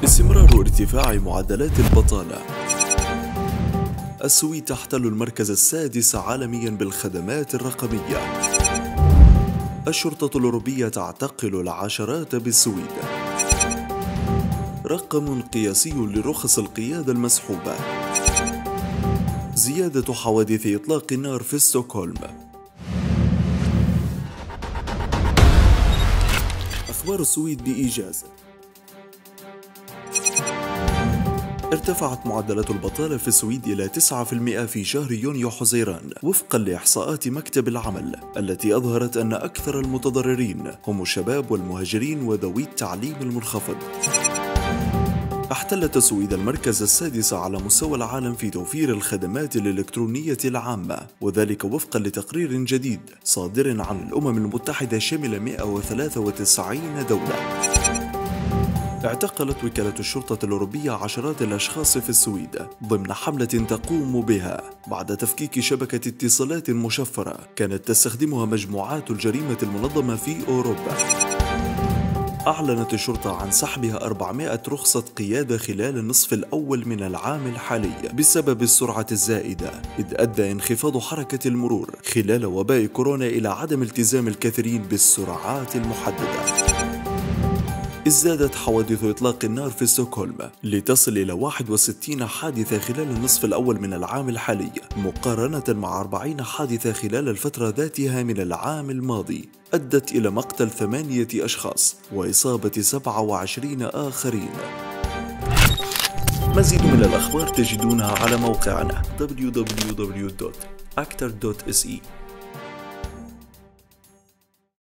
استمرار ارتفاع معدلات البطالة. السويد تحتل المركز السادس عالميا بالخدمات الرقمية. الشرطة الأوروبية تعتقل العشرات بالسويد. رقم قياسي لرخص القيادة المسحوبة. زيادة حوادث إطلاق النار في ستوكهولم. أخبار السويد بإيجاز. ارتفعت معدلات البطالة في السويد إلى 9% في شهر يونيو حزيران وفقا لإحصاءات مكتب العمل التي أظهرت أن أكثر المتضررين هم الشباب والمهاجرين وذوي التعليم المنخفض. احتلت السويد المركز السادس على مستوى العالم في توفير الخدمات الإلكترونية العامة، وذلك وفقا لتقرير جديد صادر عن الأمم المتحدة شمل 193 دولة. اعتقلت وكالة الشرطة الأوروبية عشرات الأشخاص في السويد ضمن حملة تقوم بها بعد تفكيك شبكة اتصالات مشفرة كانت تستخدمها مجموعات الجريمة المنظمة في أوروبا. أعلنت الشرطة عن سحبها 400 رخصة قيادة خلال النصف الأول من العام الحالي بسبب السرعة الزائدة، إذ أدى انخفاض حركة المرور خلال وباء كورونا إلى عدم التزام الكثيرين بالسرعات المحددة. ازدادت حوادث إطلاق النار في ستوكهولم لتصل إلى 61 حادثة خلال النصف الأول من العام الحالي، مقارنة مع 40 حادثة خلال الفترة ذاتها من العام الماضي، أدت إلى مقتل 8 أشخاص وإصابة 27 آخرين. مزيد من الأخبار تجدونها على موقعنا www.actor.se.